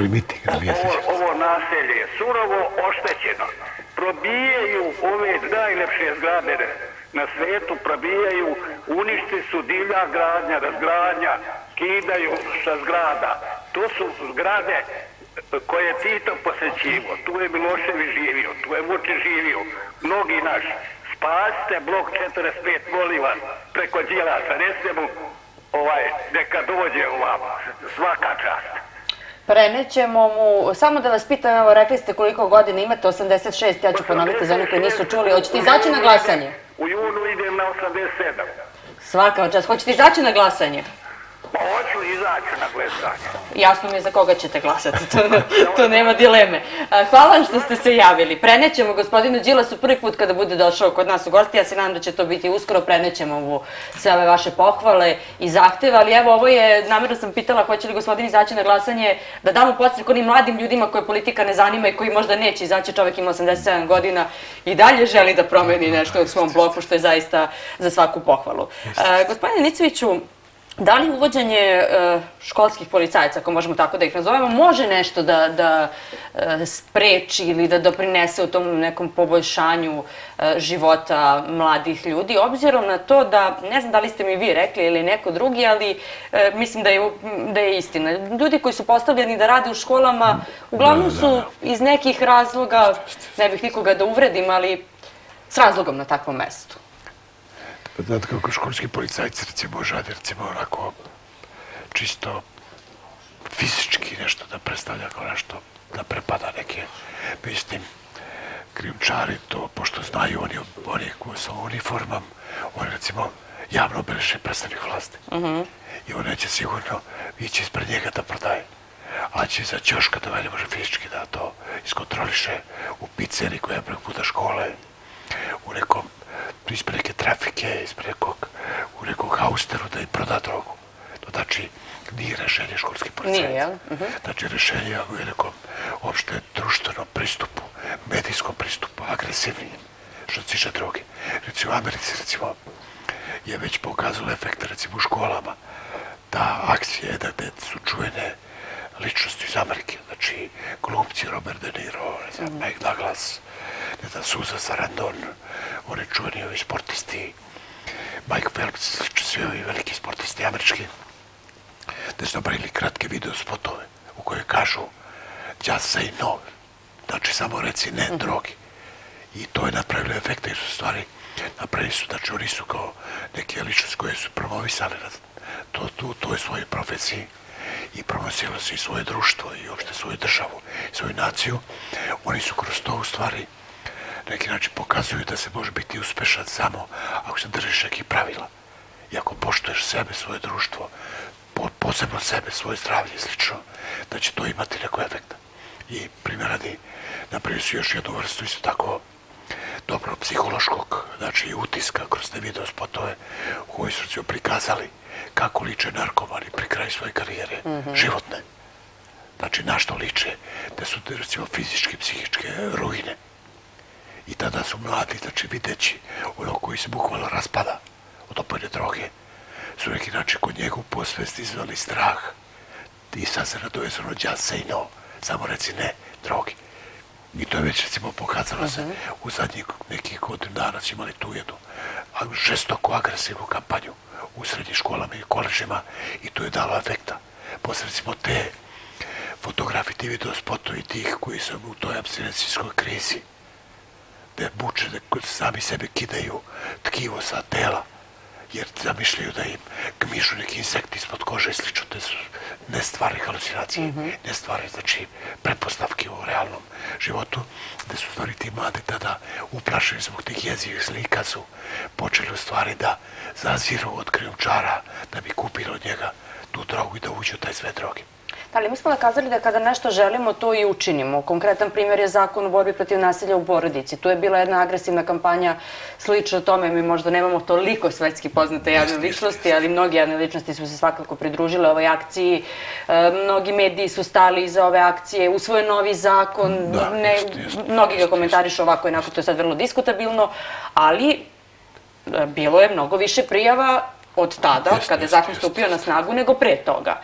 ovo naselje je surovo oštećeno. Probijaju ove najlepše zgrade na svetu, probijaju, uništi su divlja gradnja, razgradnja, skidaju sa zgrada. To su zgrade koje je Tito posjećivo, tu je Milošević živio, tu je Vučić živio, mnogi naši. Spasite blok 45, molim vas, preko Đilasa, recite mu neka dođe ovamo, svaka čast. Prenećemo mu, samo da vas pitam, evo rekli ste koliko godina imate, 86, ja ću ponoviti za one koji nisu čuli, hoćete izaći na glasanje? U junu idem na 87. Svaka vam čast, hoćete izaći na glasanje? Pa hoću izaći na glasanje. Jasno mi je za koga ćete glasati, to nema dileme. Hvala vam što ste se javili. Prenećemo gospodinu Đilasu prvi put kada bude došao kod nas u gosti, ja se nadam da će to biti uskoro, prenećemo mu sve ove vaše pohvale i zahteve, ali evo ovo je, namjerno sam pitala hoće li gospodin izaći na glasanje, da damo podstrek onim mladim ljudima koje politika ne zanima i koji možda neće izaći, čovjek ima 87 godina i dalje želi da promeni nešto u svom bloku, što je zaista za svaku pohvalu. Gospodine Nicoviću, da li uvođenje školskih policajaca, ako možemo tako da ih nazovemo, može nešto da spreči ili da doprinese u tom nekom poboljšanju života mladih ljudi, obzirom na to da, ne znam da li ste mi vi rekli ili neko drugi, ali mislim da je istina. Ljudi koji su postavljeni da rade u školama, uglavnom su iz nekih razloga, ne bih nikoga da uvredim, ali s razlogom na takvom mestu. Znate kako školski policajci recimo žade, recimo onako čisto fizički nešto da predstavlja kao nešto, da prepada neke, mislim, krijumčari to, pošto znaju oni koji su uniformom, oni recimo javno obeleže predstavnik vlasti. I on neće sigurno ići ispred njega da prodaje. A će za ćoška da ne može fizički da to iskontroliše u pizzeri koja je preko puta škole, u nekom ispred neke trafike, u nekog hausteru da im proda drogu. To znači nije rešenje školskih policajaca. Nije, jel? Znači rešenje je u nekom opšte društvenom pristupu, medijskom pristupu, agresivnijem, što se tiče droge. Recimo u Americi, recimo, je već pokazalo efekte, recimo u školama, da akcije gde su čuvene ličnosti iz Amerike, znači glumci Robert De Niro, Meg Douglas, Susan Sarandon, oni čuveni ovi sportisti, Mike Phelps, svi ovi veliki sportisti američki, da su napravili kratke video spotove u kojoj kažu just say no, Znači, samo reci ne drogi. I to je napravilo efekta, jer su stvari napravili su, znači oni su kao neke ličnosti koje su promovisali toj svojoj profesiji i promovisali su i svoje društvo i uopšte svoju državu, svoju naciju. Oni su kroz to u stvari neki način pokazuju da se može biti uspešan samo ako se držiš nekih pravila i ako poštuješ sebe, svoje društvo, posebno sebe, svoje zdravlje i slično, da će to imati neko efekta. I primjer radi, napravili su još jednu vrstu isto tako dobro psihološkog, znači utiska kroz te video spotove u kojoj su se prikazali kako liče narkomani pri kraju svoje karijere životne. Znači na što liče, da su recimo fizičke, psihičke ruine. I tada su mladi, znači videći ono koji se bukvalno raspada od opojne droge, su neki način kod njega u posvesti izvali strah i sad se nadovezano just say no, samo reci ne drogi. I to je već recimo pokazalo se u zadnjih nekih godina dana su imali tu jednu žestoko agresivnu kampanju u srednjim školama i koležima i to je dalo efekta. Posle recimo te fotografije, ti video spotovi tih koji su u toj apstinencijskoj krizi, gde muče, da sami sebe kidaju tkivo sa tela, jer zamišljaju da im gmižu neki insekti ispod kože i slično, te su nestvarne halucinacije, nestvarne, znači, pretpostavke u realnom životu, gde su u stvari ti mladi tada uplašeni zbog tih jezivih slika su počeli u stvari da zaziru od krijumčara da bi kupili od njega tu drogu i da uđu u taj sve droge. Ali mi smo nakazali da kada nešto želimo, to i učinimo. Konkretan primjer je zakon u borbi protiv nasilja u porodici. Tu je bila jedna agresivna kampanja slično tome. Mi možda nemamo toliko svetski poznate javne ličnosti, ali mnogi javne ličnosti su se svakako pridružile ovoj akciji. Mnogi mediji su stali iza ove akcije. Usvojen novi zakon. Mnogi ga komentarišu ovako, inako to je sad vrlo diskutabilno, ali bilo je mnogo više prijava od tada, kada je zakon stupio na snagu, nego pre toga.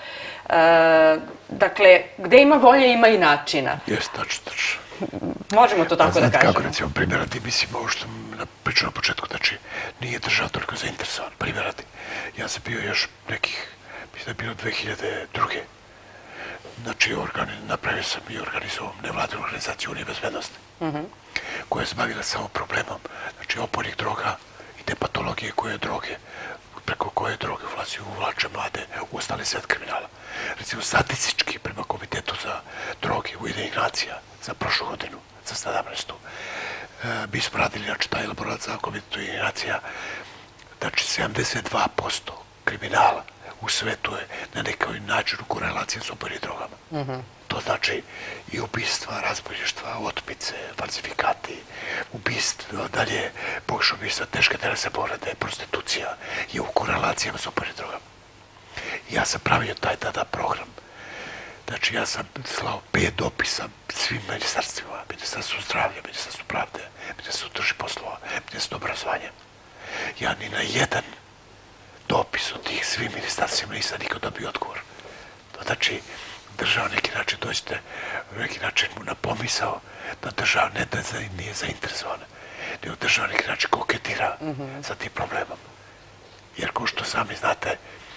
Dakle, gde ima volje, ima i načina. Jeste, tačno. Možemo to tako da kažemo. Znate kako, recimo, primjer radi, mislim, ovo što pričao na početku, znači, nije država toliko zainteresovan. Primjer radi, ja sam bio još nekih, mislim da je bilo 2002. Znači, napravio sam i organizovao nevladinu organizaciju Unije bezbednosti, koja se bavila samo problemom, znači, opojnih droga i te patologije koje droge, preko koje droge uvlače mlade u ostali svet kriminala. Recimo, statistički, prema Komitetu za droge Ujedinjenih nacija za prošlu godinu, za 17. Mi smo radili, znači, taj elaborat za Komitetu Ujedinjenih nacija, znači, 72% kriminala u svetu je na nekoj način u korelaciji s opojnim drogama. To znači i ubistva, razbojništva, otmice, falsifikati, ubistva, dalje pokušaj ubistva, teške telesne povrede, prostitucija je u korelacijama s opojnim drogama. Ja sam pravio taj tada program. Znači, ja sam slao 5 dopisa svim ministarstvima, Ministarstvu zdravlja, Ministarstvu pravde, Ministarstvu unutrašnjih poslova, Ministarstvu obrazovanja. Ja ni na jedan dopis od tih svim ministarstvima nisam nikad dobio odgovor. To znači, država neki način dođete, neki način mu napomisao da država ne da nije zainteresovana, nego država neki način koketira sa tim problemom. Jer kao što sami znate,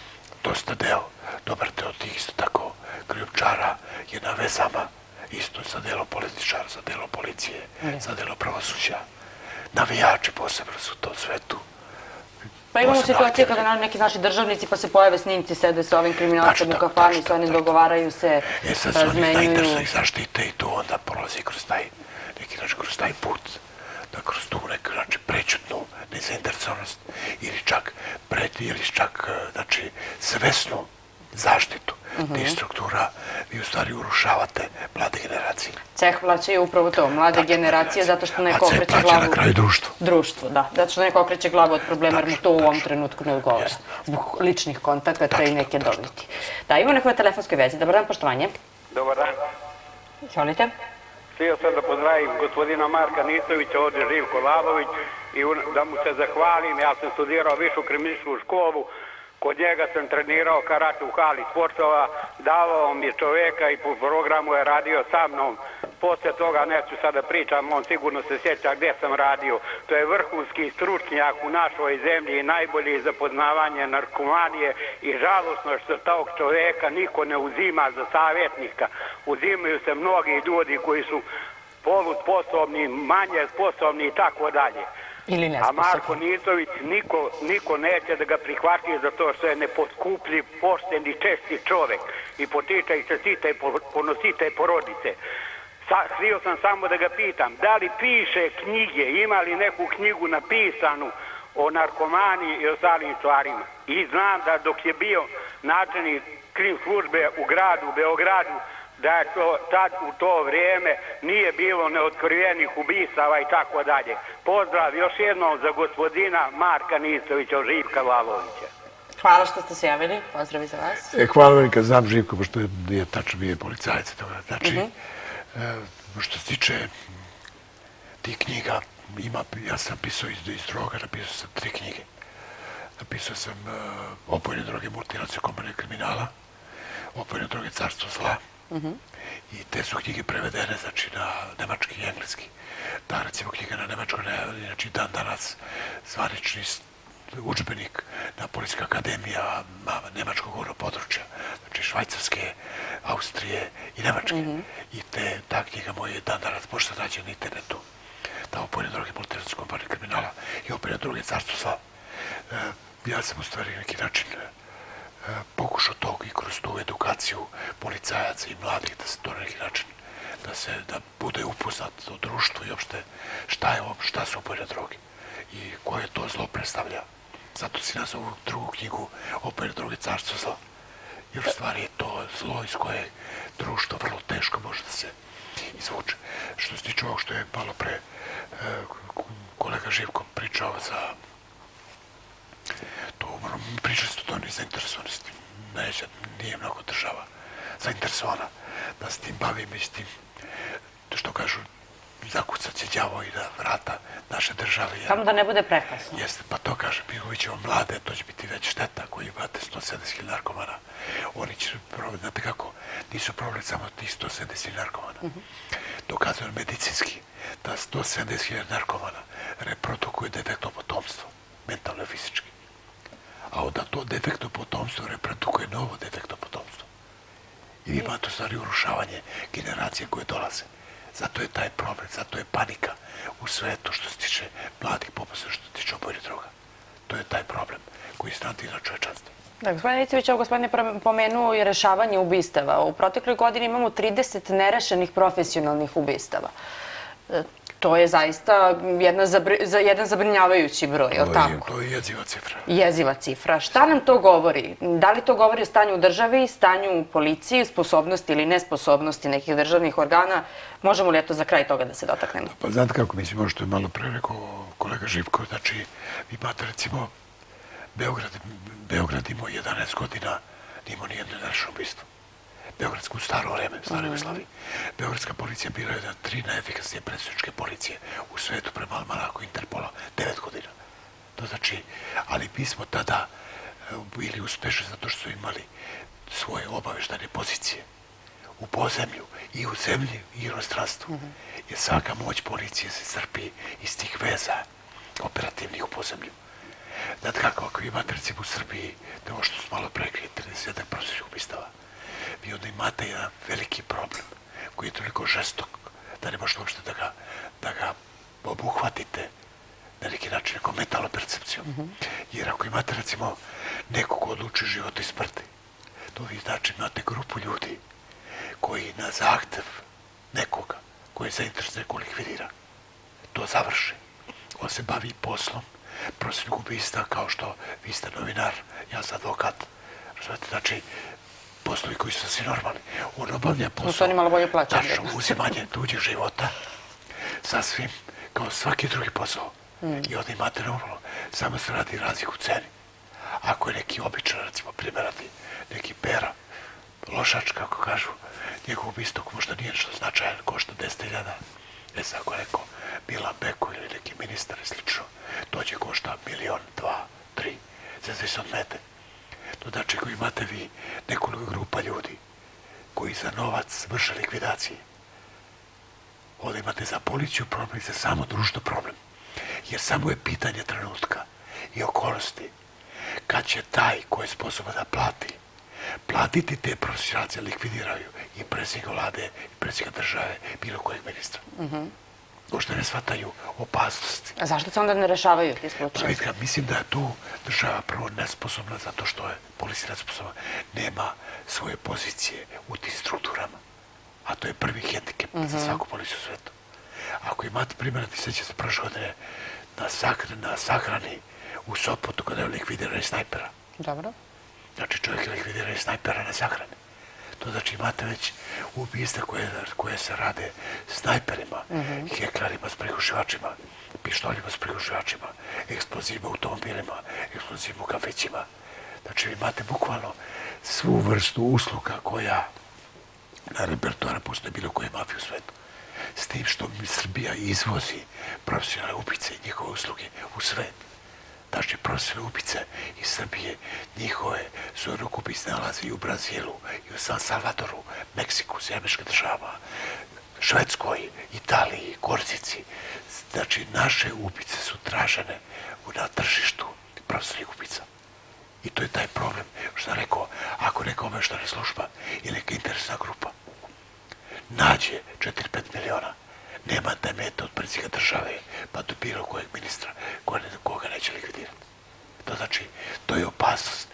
dobar deo tih isto tako krijumčara je na vezama, isto sa delom političara, sa delom policije, sa delom pravosuđa. Navijači posebno su to svetu. Pa imamo situacije kada neki naši državnici pa se pojave snimci, sede sa ovim kriminalcem u kafani, sa onim dogovaraju se, sad su oni zainteresovani i zaštite i to onda prolazi kroz taj put, da kroz tu neku prećutnu nezainteresovanost ili čak svesnu zaštitu tih struktura, vi u stvari urušavate mlade generacije. Ceh plaćaju upravo to, mlade generacije, zato što neko okreće glavu... A ceh plaća na kraju društvo. Društvo, da. Zato što neko okreće glavu od problema, jer mu to u ovom trenutku ne odgovara. Zbog ličnih kontakata i neke dobiti. Da, imamo neko na telefonskoj vezi. Dobar dan, poštovanje. Dobar dan. Izvolite. Htio sam da pozdravim gospodina Marka Nistovića, ovdje Živko Lavović, i da mu se zahvalim. Ja sam studirao višu kriminalističku školu, kod njega sam trenirao karate u hali sportova, davao mi je čoveka i po programu je radio sa mnom. Poslije toga neću sada pričam, on sigurno se sjeća gdje sam radio. To je vrhunski stručnjak u našoj zemlji i najbolji za poznavanje narkomanije i žalosno što tog čoveka niko ne uzima za savjetnika. Uzimaju se mnogi ljudi koji su polusposobni, manje sposobni i tako dalje. Ili A nesposobni. Marko Nizović niko neće da ga prihvati za to što je nepotkupljiv, pošten i česti čovek i potiče i se sita i ponosite porodice. Htio sam samo da ga pitam, da li piše knjige, ima li neku knjigu napisanu o narkomani i ostalim stvarima. I znam da dok je bio načelnik krim službe u gradu, Beogradu, da je tad u to vrijeme nije bilo neotkrivenih ubistava i tako dalje. Pozdrav još jednom za gospodina Marka Nizovića, Živka Lalovića. Hvala što ste se javili. Pozdrav i za vas. Hvala vam kad znam Živko, pošto je tačno bio policajac. Znači, što se tiče tih knjiga, ja sam napisao iz droga, napisao sam 3 knjige. Napisao sam Opojne droge, multinacionalne kompanije kriminala, Opojne droge, carstvo zla. I te su knjige prevedene, znači, na nemački i engleski. Ta, recimo, knjiga na nemačkom, znači, dan danas zvanični udžbenik na Policijska akademija nemačkog govornog područja, znači Švajcarske, Austrije i Nemačke. I ta knjiga moja je dan danas možda nađe na internetu. Ta Opojne droge, multinacionalne kompanije kriminala i Opojne droge, carstvo zla. Ja sam u stvari na neki način pokušao tog i kroz tu edukaciju policajaca i mladih da se to na neki način da bude upoznat o društvu i uopšte šta su opojne droge i koje to zlo predstavlja. Zato si nazvao ovu drugu knjigu Opojne droge, carstvo zla. Jer u stvari je to zlo iz koje društvo vrlo teško može da se izvuče. Što se tiče ovog što je malo pre kolega Živko pričao za to, pričali ste o toj nezainteresovanosti. Neće, nije mnogo država zainteresovana da se tim bavim i s tim, što kažu, zakucat će đavo i da vrata naše države. Samo da ne bude prekasno. Jeste, pa to kažem, mi ćemo mlade, to će biti već šteta koji imate 170.000 narkomana. Oni će problem, znate kako, nisu problem samo tih 170.000 narkomana. Dokazano medicinski da 170.000 narkomana reprodukuje defektno potomstvo, mentalno i fizički. A onda to defektno potomstvo reprodukuje novo defektno potomstvo. I vi imate u stvari urušavanje generacije koje dolaze. Zato je taj problem, zato je panika u svetu što se tiče mladih popasa, što se tiče opojnih droga. To je taj problem koji snadira čovečanstvo. Da, gospodine Nicović, evo gospodin je pomenuo i rešavanje ubistava. U protekloj godini imamo 30 nerešenih profesionalnih ubistava. To je zaista jedan zabrinjavajući broj, je li tako? To je jeziva cifra. Jeziva cifra. Šta nam to govori? Da li to govori o stanju u državi, stanju u policiji, sposobnosti ili nesposobnosti nekih državnih organa? Možemo li eto za kraj toga da se dotaknemo? Pa znate kako, mislim, ovo što je malo pre rekao kolega Živko, znači, vi imate recimo Beograd imao 11 godina, nimao nijedno nerešeno ubistvo. Beogradsko u staro vreme, u staroj Jugoslaviji. Beogradska policija bila je jedna 3 najefikasnije predsjedničke policije u svetu prema Almanaku Interpola, 9 godina. To znači, ali mi smo tada bili uspešni zato što su imali svoje obaveštajne pozicije u pozemlju i u zemlji i u inostranstvu. Jer svaka moć policije se crpi iz tih veza operativnih u pozemlju. Znate kako, ako imate recimo u Srbiji, da ovo što su malo prekrije, 30 profesionalnih ubistava, vi onda imate jedan veliki problem koji je toliko žestok da ne možete uopšte da ga obuhvatite na neki način nekom mentalnom percepcijom. Jer ako imate recimo nekog ko odluči života i smrti, to vi znači imate grupu ljudi koji na zahtev nekoga koji je zainteresovan neko likvidira, to završi. On se bavi poslom profesionalnog ubistva kao što vi ste novinar, ja sam advokat. Znači, poslovi koji su svi normalni. On obavlja posao, tačno uzimanje tuđih života, sasvim kao svaki drugi posao. I onda imate normalno, samo se radi razliku u ceni. Ako je neki običan, recimo, primjerati neki pera, lošač, kako kažu, njegov ubistvo možda nije nešto značajan, košta 10.000. Sad ako je neko Milan Beko ili neki ministar i slično, to će košta 1.000.000, 2, 3, sve od mete. To znači ako imate vi nekoliko grupa ljudi koji za novac vrše likvidacije, onda imate za policiju problem i za samo društvo problem. Jer samo je pitanje trenutka i okolnosti kad će taj koji je sposoban da plati platiti te profesionalce, likvidiraju i predsjednika vlade, i predsjednika države, bilo kojeg ministra. Uopšte ne shvataju opasnosti. A zašto se onda ne rešavaju ti slučaje? Mislim da je tu država prvo nesposobna zato što je policija nesposobna. Nema svoje pozicije u tim strukturama. A to je prvi hendikep za svaku policiju u svetu. Ako imate primjer, ti seća se prošle godine na sahrani u Sopotu kada je likvidirani snajpera. Dobro. Znači čovjek je likvidirani snajpera na sahrani. To znači imate već ubijstva koje se rade snajperima, heklarima s prigušivačima, pištoljima s prigušivačima, eksplozivima u automobilima, eksplozivima u kafićima. Znači vi imate bukvalno svu vrstu usluga koja na repertoara postoje bilo koje mafije u svetu. S tim što Srbija izvozi profesionalne ubice i njihove usluge u svet. Znači, profesionalne ubice iz Srbije, njihove surokupice nalaze i u Brazilu, i u San Salvadoru, Meksiku, Sjemeške država, Švedskoj, Italiji, Korzici. Znači, naše ubice su tražene na tržištu profesionalnih ubica. I to je taj problem, što sam rekao, ako neka obeštana služba ili neka interesna grupa nađe 4-5 miliona, nema da meta od predsjednika države pa do bilo kojeg ministra koga neće likvidirati. To znači, to je opasnost.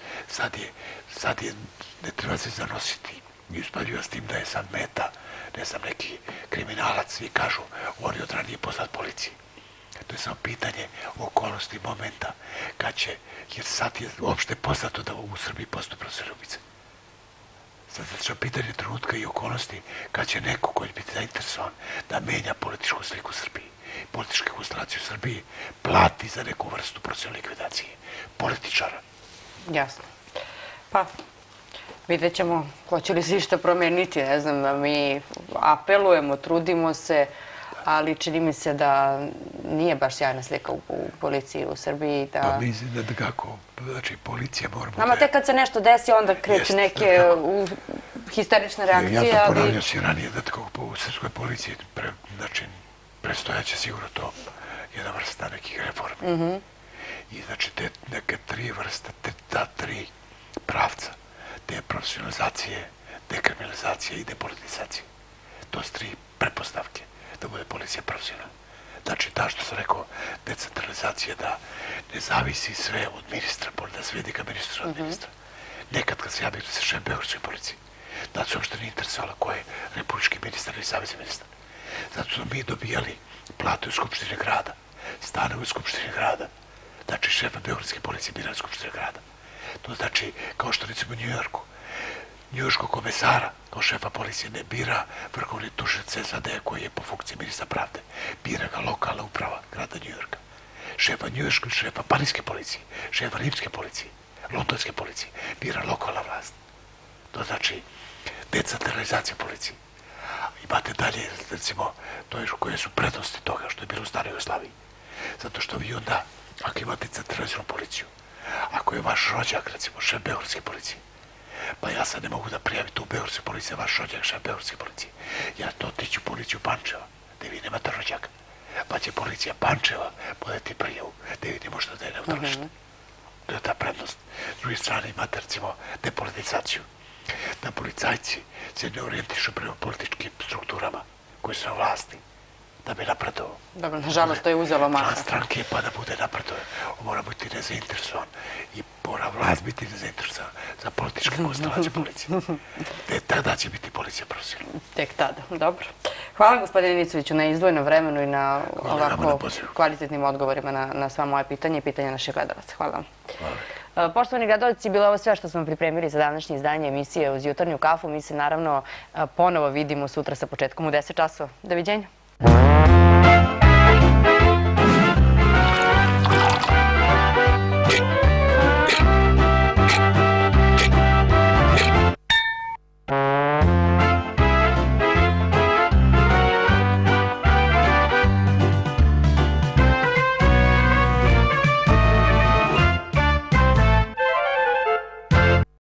Sad je, ne treba se zanositi i uspaljiva s tim da je sad meta, ne znam, neki kriminalac i kažu, on je od ranije poznat policiji. To je samo pitanje okolnosti momenta kad će, jer sad je uopšte poznato da u Srbiji postoje profesionalne ubice. Sad je pitanje trenutka i okolnosti kad će neko koji će biti zainteresovan da menja političku sliku u Srbiji, političku konstelaciju u Srbiji, plati za neku vrstu profesionalne likvidacije političara. Jasno. Pa, vidjet ćemo hoće li se išta promeniti. Ne znam, mi apelujemo, trudimo se, ali čini mi se da nije baš sjajna slika u policiji u Srbiji. Pa mislim da kako, znači policija mora bude... Nama tek kad se nešto desi, onda kreću neke histerične reakcije. Ja to ponavljam si ranije, da tako u srpskoj policiji, znači, predstojaće sigurno to jedna vrsta nekih reformi. I znači te neke tri vrste, ta tri pravca, te profesionalizacije, dekriminalizacije i depolitizacije. To su tri pretpostavke da bude policija profesionalna. Znači, da što sam rekao, decentralizacija, da ne zavisi sve od ministra, da sve ide ka ministru od ministra. Nekad kad se javio se šef Beogradske policije, da se uopšte nije interesovalo ko je republički ministar ili savezni ministar. Zato smo mi dobijali plate u Skupštini grada, stanove u Skupštini grada. Znači, šefa Beogradske policije bira Skupštine grada. To znači, kao što recimo u Njujorku, njujorškog komesara, kao šefa policije, ne bira vrhovni tužilac SAD koji je po funkciji ministra pravde. Bira ga lokalna uprava grada Njujorka. Šefa njujorške, šefa parijske policije, šefa rimske policije, londonske policije, bira lokalna vlast. To znači decentralizacija policije. Imate dalje, recimo, to je koje su prednosti toga što je bilo u staroj Jugoslaviji. Zato što vi onda, ako imate centraliziranu policiju, ako je vaš rođak, recimo, šef Beogradske policije, pa ja sad ne mogu da prijavim tu Beogradske policije, vaš rođak, šef Beogradske policije. Ja to otiću u policiju Pančeva, da vi nemate rođaka. Pa će policija Pančeva podeti prijavu, da vi ne možete da je neutralište. To je ta prednost. S druge strane imate, recimo, depolitizaciju. Da policajci se ne orijentišu prema političkim strukturama koji su na vlasti, da bi napredovao. Dobro, nažalost, to je uzelo maha. Član stranke pa da bude napredovan. On mora biti nezainteresovan i mora vlast biti nezainteresovan za političke konstelacije policije. Tada će biti policija profesionalna. Tek tada, dobro. Hvala gospodine Nicoviću na izdvojenom vremenu i na ovako kvalitetnim odgovorima na sva moja pitanja i pitanja naših gledalaca. Hvala vam. Poštovani gledalci, bilo je ovo sve što smo pripremili za današnje izdanje emisije Uz jutarnju kafu. Mi se naravno ponovo vidimo sutra sa početkom u 10 časova. Doviđenja.